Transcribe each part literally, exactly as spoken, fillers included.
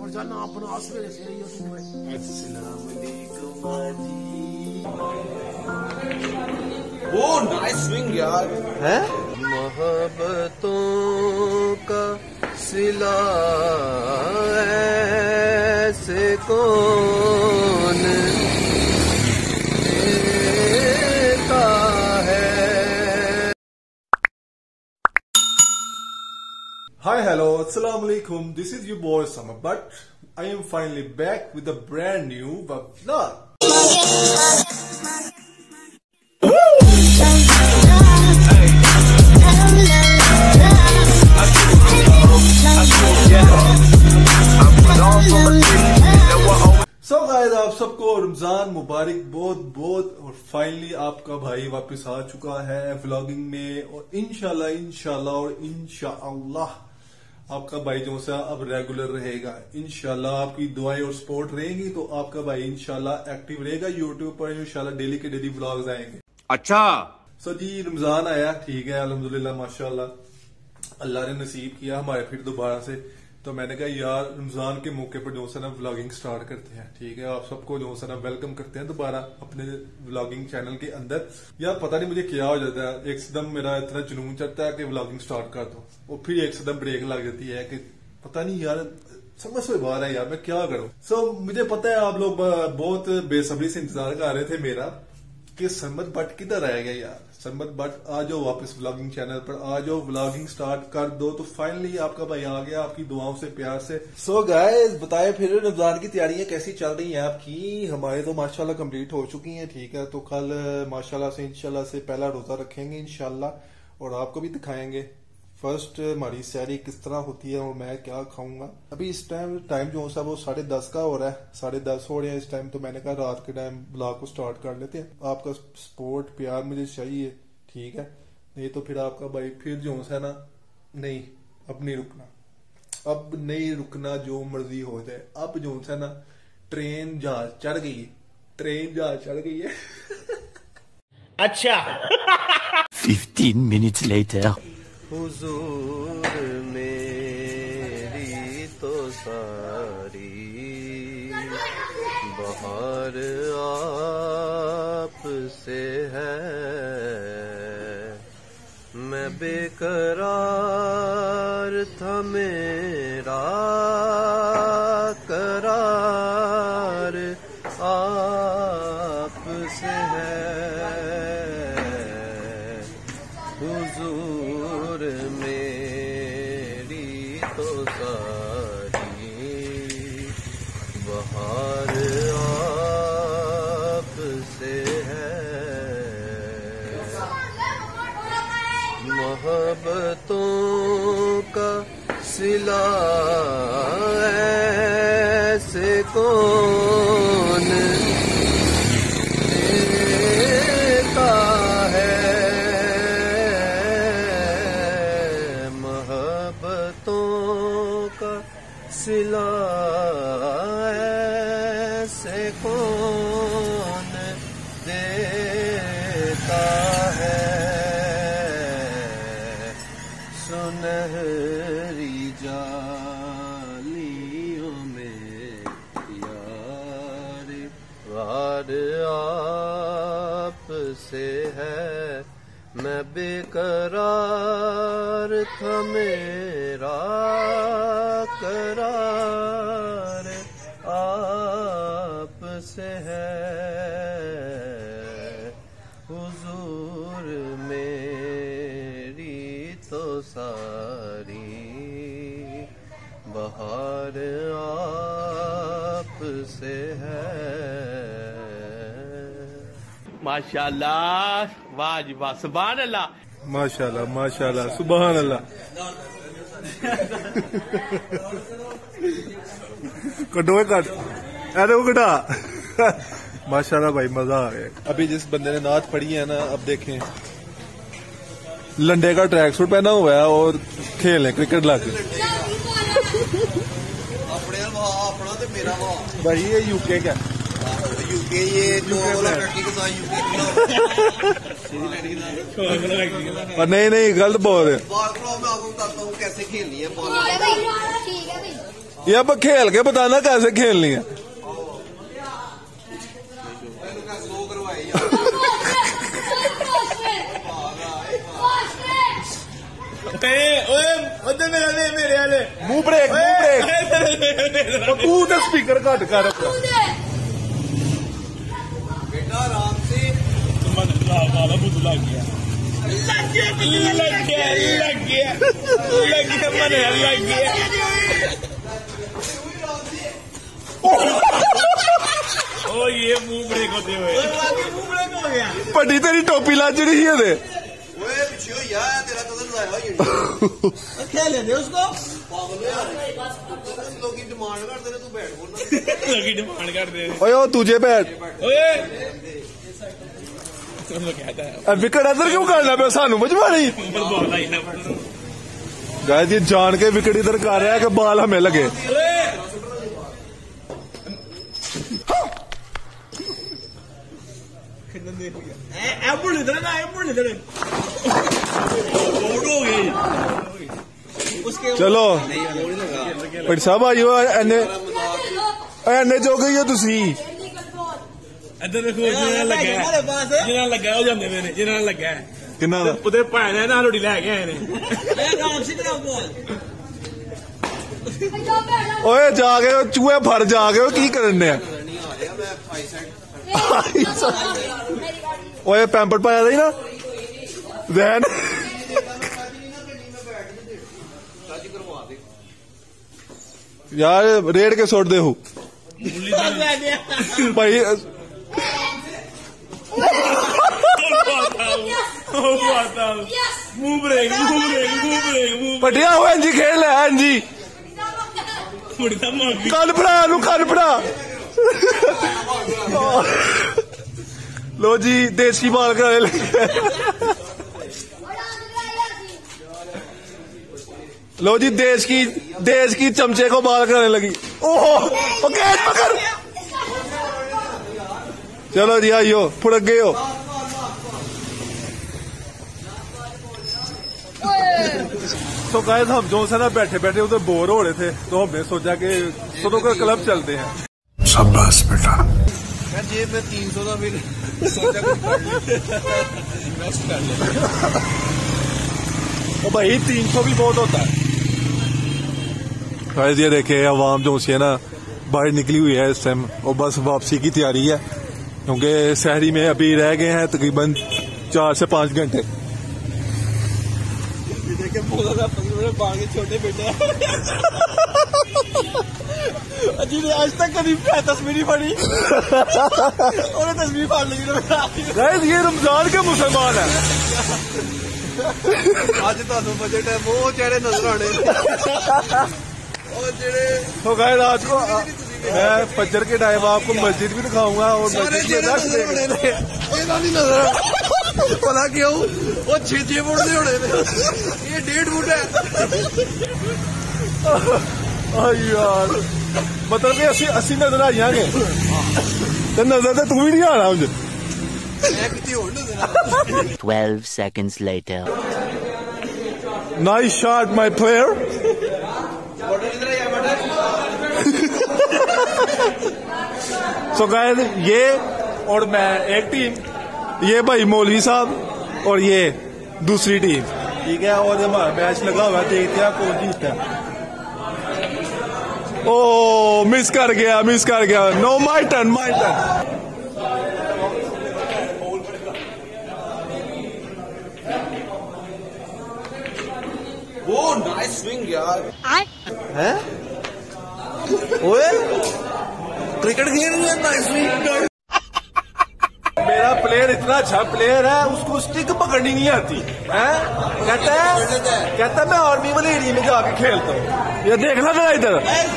और जाना अपना सवेरे सवेरे यूट्यूब पे। अस्सलाम वालेकुम जी। ओ नाइस स्विंग यार है। मोहब्बतों का सिला ऐसे कौन देता है। Hi, hello, assalamu alaikum. This is your boy Summer, but I am finally back with a brand new vlog. So guys, आप सबको रमजान मुबारक बहुत बहुत। और फाइनली आपका भाई वापस आ चुका है व्लॉगिंग में, और इंशाल्लाह इंशाल्लाह और इंशाअल्लाह आपका भाई जो सा अब रेगुलर रहेगा। इंशाल्लाह आपकी दुआएं और सपोर्ट रहेगी तो आपका भाई इंशाल्लाह एक्टिव रहेगा यूट्यूब पर। इंशाल्लाह डेली के डेली व्लॉग्स आएंगे। अच्छा सो जी रमजान आया, ठीक है, अल्हम्दुलिल्लाह माशाल्लाह अल्लाह ने नसीब किया हमारे फिर दोबारा से। तो मैंने कहा यार रमजान के मौके पर जो सा ना व्लॉगिंग स्टार्ट करते हैं, ठीक है। आप सबको जो सा ना वेलकम करते हैं दोबारा अपने व्लॉगिंग चैनल के अंदर। यार पता नहीं मुझे क्या हो जाता है, एकदम मेरा इतना जुनून चढ़ता है कि व्लॉगिंग स्टार्ट कर दो, और फिर एकदम ब्रेक लग जाती है कि पता नहीं यार समझ से बाहर है यार मैं क्या करूं। सो so, मुझे पता है आप लोग बहुत बेसब्री से इंतजार कर रहे थे मेरा कि सरमद भट्ट किधर रह गया यार। सरमद भट्ट आ जाओ वापस व्लॉगिंग चैनल पर, आ जाओ व्लॉगिंग स्टार्ट कर दो। तो फाइनली आपका भाई आ गया आपकी दुआओं से प्यार से। सो so गाइस बताए फिर रमजान की तैयारियां कैसी चल रही हैं आपकी। हमारे तो माशाल्लाह कंप्लीट हो चुकी हैं, ठीक है। तो कल माशाल्लाह से इंशाल्लाह से पहला रोजा रखेंगे इंशाल्लाह, और आपको भी दिखाएंगे फर्स्ट हमारी सैरी किस तरह होती है और मैं क्या खाऊंगा। अभी इस टाइम टाइम जो सा वो साढ़े दस का हो रहा है, साढ़े दस हो रहे हैं इस टाइम। तो मैंने कहा रात के टाइम ब्लॉग को स्टार्ट कर लेते हैं। आपका सपोर्ट प्यार मुझे चाहिए, ठीक है। नहीं तो फिर आपका भाई फिर जो सा ना नहीं अब नहीं रुकना, अब नहीं रुकना, जो मर्जी हो जाए। अब जो सा ना ट्रेन जहाज चढ़ गई है, ट्रेन जहाज चढ़ गई है। अच्छा फिफ्टीन मिनट्स लेटर। हुजूर मेरी तो सारी बहार आप से है। मैं बेकरार था मेरा करार आप से है। हुजूर मेरी तो सारी बहार आप से है। मोहब्बतों का सिला ऐसे कौन देता है। सिला ऐसे कौन देता है। सुनहरी जालियों में यार वार आप से है। मैं बेकरार था मेरा करार आप से है। हुजूर मेरी तो सारी बहार आप से है। माशाल्लाह वाह जी वाह, सुभान अल्लाह, माशाल्लाह माशाल्लाह सुभान अल्लाह। कटो कट अरे वो कटा। माशाल्लाह भाई मजा आ गया। अभी जिस बंदे ने नात पढ़ी है ना, अब देखें लंडे का ट्रैक सूट पहना हुआ है और खेलने क्रिकेट लाके। अपना तो मेरा भाई ये यूके क्या यूके, ये लड़की के साथ यूके। नहीं नहीं गलत बोल रहे। बॉल मैं आपको बताता हूँ कैसे खेलनी है बॉल। ठीक है भाई। ये अब खेल के बताना कैसे खेलनी है। मुंह ब्रेक मुंह ब्रेक तू तो स्पीकर घट कर बेटा आराम से बुद्ध लग गया लग गया लग गया लग गया लग गया मने लग गया ओ ये मुंह ब्रेक होते हुए मुंह ब्रेक हो गया। पटी तेरी टोपी ला जड़ी है दे ओए पीछे हो यार तेरा कदम लाया हो ये खेले दे उसको पागल है यार लोग की डिमांड करते ने तू बैठ बोल लोग की डिमांड कर दे ओए ओ तुझे बैठ ओए तुम लोग कहता है अब विकेट इधर क्यों करना पे सानू बजवा रही ऊपर बॉल आई ना गाइस ये जान के विकेट इधर कर रहा है कि बॉल हमें लगे। एप्पल इधर ना एप्पल इधर उसके चलो भाई साहब आइयो एने एने जो गई हो तुसी इधर देखो जिन्ना लगा जिन्ना लगा हो जांदे मेरे जिन्ना लगा किन्ना उधर भैन है ना रोटी लेके आए ने आराम से करो बॉल ओए जाके चूहे फर जाके की करने नहीं आ रहा मैं फाइव साइड ओए पैम्पर पाया था ना जैन यार रेड के सोट दे हूँ भाई मुंह ब्रेक मुंह ब्रेक मुंह ब्रेक मुंह पटिया हुआ जी खेल है जी मुड़ता मांगी कल पड़ा नू कल पड़ा लो जी देश की बाल कराने लगे लो जी देश की देश की चमचे को बाल कराने लगी ओहो कैच पकड़ चलो जी आइयो फुड़क गए हो तो गाइस हम जो से ना बैठे बैठे उधर बोर हो रहे थे तो हमने सोचा कि स्नूकर क्लब चलते हैं। शाबाश बेटा मैं जेब में तीन सौ का फिर सोचा कुछ कर ले इन्वेस्ट कर ले तो भाई तीन सौ भी बहुत होता है। गाइस ये देखे आवाम जो सी है ना बाहर निकली हुई है इस टाइम और बस वापसी की तैयारी है क्योंकि शहरी में अभी रह गए हैं तकरीबन चार से पांच घंटे। देखे बोला था बाढ़ के छोटे बेटे जिन्हें आज तक कभी तस्वीर नहीं पड़ी और तस्वीर फाड़ लगी गाइस ये रमजान के मुसलमान है आज तो बजट है वो चेहरे नजर आने और जेड़े तो गाइस आज को मैं फजर के टाइम आपको मस्जिद भी दिखाऊंगा और सारे मस्जिद चेहरे में नजर आने ने ਇਹਦਾ नहीं नजर भला क्यों वो छे छे फुट दे होने ने ये डेढ़ फुट है यार मतलब कि असि अस्सी नजर आई जाएंगे तो नजर तो तू भी नहीं आना मुझे मैं कितनी और नजर twelve seconds later nice shot my player so guys ये और मैं एक टीम ये भाई मौलवी साहब और ये दूसरी टीम ठीक है और हमारा मैच लगा हुआ है देखते हैं कौन जीतता है। ओ मिस कर गया मिस कर गया no my turn my turn वो नाइस स्विंग यार हैं ओए क्रिकेट खेल रहे हैं नाइस स्विंग मेरा प्लेयर इतना अच्छा प्लेयर है उसको स्टिक पकड़नी नहीं आती है कहता है कहता है मैं आर्मी वाले एरिया में जाके खेलता हूँ। ये देखना था इधर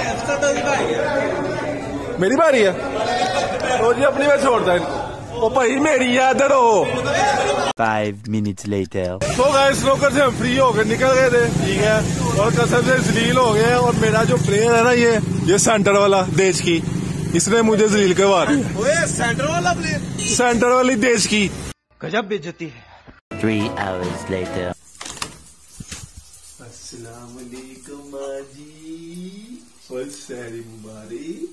मेरी बारी है तो जी अपनी में छोड़ता है ओ भाई मेरी है इधर हो। five minutes later तो गाइस स्नूकर से हम फ्री हो गए निकल गए थे ठीक है और कसम से जलील हो गए और मेरा जो प्लेयर है ना ये ये सेंटर वाला देश की इसने मुझे जलील करवा दी ओए सेंटर वाला प्लेयर सेंटर वाली देश की गजब बेइज्जती है। three hours later अस्सलाम वालेकुम माजी फुल सहरी मुबारक।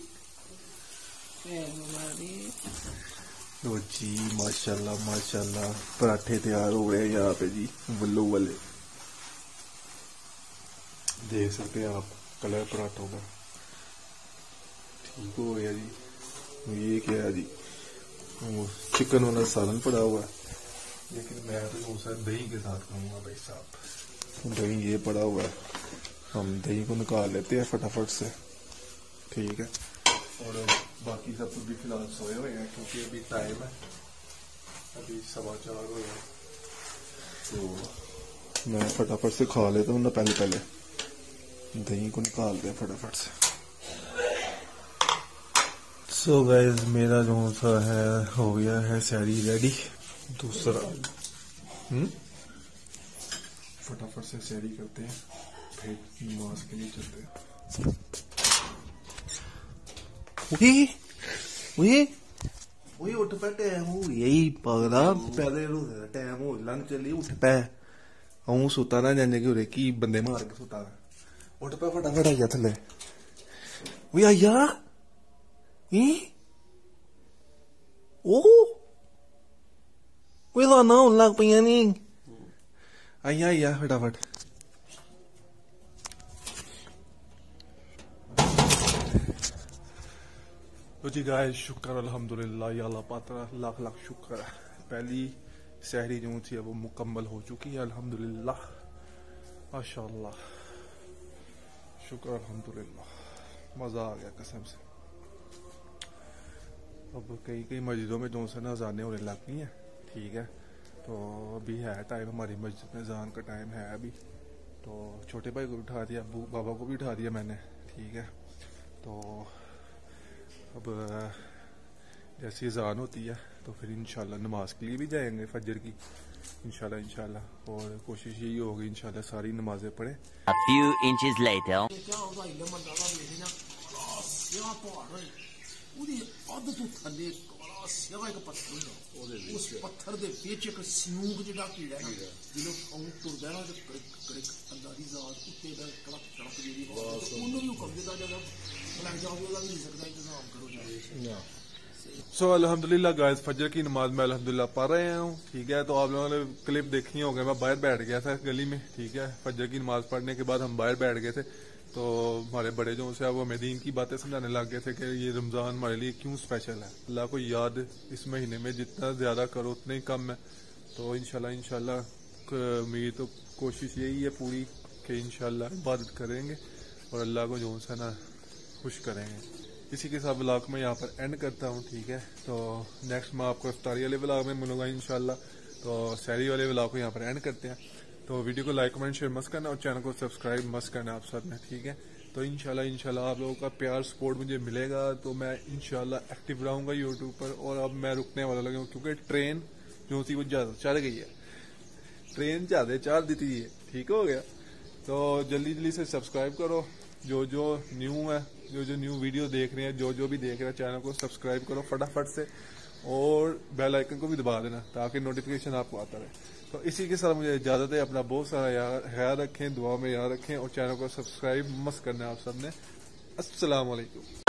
लो जी माशाल्लाह माशाल्लाह पराठे तैयार हो गए यहाँ पे जी, वल्लू वाले देख सकते हैं आप कलर पराठों का। ठीक हो गया जी। ये क्या है जी, चिकन वाला सालन पड़ा हुआ है, लेकिन मैं तो सर दही के साथ खाऊंगा भाई साहब। दही ये पड़ा हुआ है, हम दही को निकाल लेते हैं फटाफट से। ठीक है, और बाकी सब तो भी फिलहाल सोए हुए हैं क्योंकि अभी टाइम है, अभी सवा चार हो गए, तो मैं फटाफट से खा लेता हूँ ना। पहले पहले दही को निकालते हैं फटाफट से। सो so गाइस मेरा जो सा है हो गया है सहरी रेडी। दूसरा हम्म फटाफट से सहरी करते हैं, फिर नमाज के लिए चलते हैं। ओए ओए ओए उठ पे, टाइम हो यही पगला पैदे रो टाइम हो लंघ चली, उठ पे। आऊं सुता ना जाने कि उरे की बंदे मार के सुता है। उठ पे फटाफट आइया थले। ओए आइया ई ओ ओए लाना होन लग पईयां नी। आइया आइया फटाफट। तो जी गाइस शुक्र अल्हम्दुलिल्लाह, या अल्लाह पाक लाख लाख शुक्र है। पहली सहरी जो थी वो मुकम्मल हो चुकी है अल्हम्दुलिल्लाह, माशाअल्लाह, शुक्र अल्हम्दुलिल्लाह, मजा आ गया कसम से। अब कई कई मस्जिदों में जो से ना अजानें होने लग गई हैं। ठीक है, तो अभी है टाइम, हमारी मस्जिद में अजान का टाइम है अभी। तो छोटे भाई को भी उठा दिया, अबू बाबा को भी उठा दिया मैंने। ठीक है, तो अब जैसी अजान होती है तो फिर इंशाल्लाह नमाज के लिए भी जाएंगे फजर की, इंशाल्लाह इंशाल्लाह। और कोशिश यही होगी इंशाल्लाह सारी नमाजें पढ़े। A few inches later. ਉਹਦੀ ਅੱਧ ਤੋਂ ਥੱਲੇ ਕਾਲਾ ਸਿਵਾ ਇੱਕ ਪੱਥਰ ਹੁੰਦਾ, ਉਸ ਪੱਥਰ ਦੇ ਵਿੱਚ ਇੱਕ ਸਿਊਂਕ ਜਿਹੜਾ ਕੀੜਾ ਹੈ, ਜਿਹਨੂੰ ਉਹ ਤੁਰਦਾ ਨਾ ਤੇ ਕੜਕ ਅੱਲਾ ਦੀ ਜ਼ਾਤ ਉੱਤੇ ਦਾ ਕੜਕ ਕੜਕ ਜਿਹੜੀ ਆਵਾਜ਼, ਉਹਨੂੰ ਵੀ ਹੁਕਮ ਦਿੱਤਾ ਜਦੋਂ ਬਲੈਕ ਜਾਵੇ ਉਹਦਾ ਵੀ ਨਹੀਂ ਸਕਦਾ, ਇੰਤਜ਼ਾਮ ਕਰੋ ਜਾਏ। सो अल्हम्दुलिल्लाह गाइस फजर की नमाज में अल्हम्दुलिल्लाह पढ़ रहे हूँ। ठीक है, तो आप लोगों ने क्लिप देखी होगी, मैं बाहर बैठ गया था गली में। ठीक है, फजर की नमाज पढ़ने के बाद हम बाहर बैठ गए थे, तो हमारे बड़े जो से वो हमें दीन की बातें समझाने लग गए थे कि ये रमज़ान हमारे लिए क्यों स्पेशल है। अल्लाह को याद इस महीने में जितना ज़्यादा करो उतना ही कम है। तो इंशाल्लाह इंशाल्लाह मेरी तो कोशिश यही है पूरी कि इंशाल्लाह इबादत करेंगे और अल्लाह को जो सा ना खुश करेंगे। इसी के साथ व्लॉग में यहाँ पर एंड करता हूँ। ठीक है, तो नेक्स्ट मैं आपको इफ्तारी वाले व्लॉग में मिलूंगा इंशाल्लाह। तो सहरी वाले व्लॉग को यहाँ पर एंड करते हैं। तो वीडियो को लाइक कमेंट शेयर मस्त करना और चैनल को सब्सक्राइब मस्त करना आप सब ने। ठीक है, तो इंशाल्लाह इंशाल्लाह आप लोगों का प्यार सपोर्ट मुझे मिलेगा तो मैं इंशाल्लाह एक्टिव रहूंगा यूट्यूब पर। और अब मैं रुकने वाला लगा क्योंकि ट्रेन जो थी वो ज्यादा चढ़ गई है, ट्रेन ज्यादा चढ़ दी थी। ठीक हो गया, तो जल्दी जल्दी से सब्सक्राइब करो। जो जो न्यू है, जो जो न्यू वीडियो देख रहे हैं, जो जो भी देख रहे हैं, चैनल को सब्सक्राइब करो फटाफट से और बेल आइकन को भी दबा देना ताकि नोटिफिकेशन आपको आता रहे। तो इसी के साथ मुझे इजाजत है। अपना बहुत सारा ख्याल रखें, दुआ में याद रखें और चैनल को सब्सक्राइब मस्त करना आप सबने। अस्सलाम वालेकुम।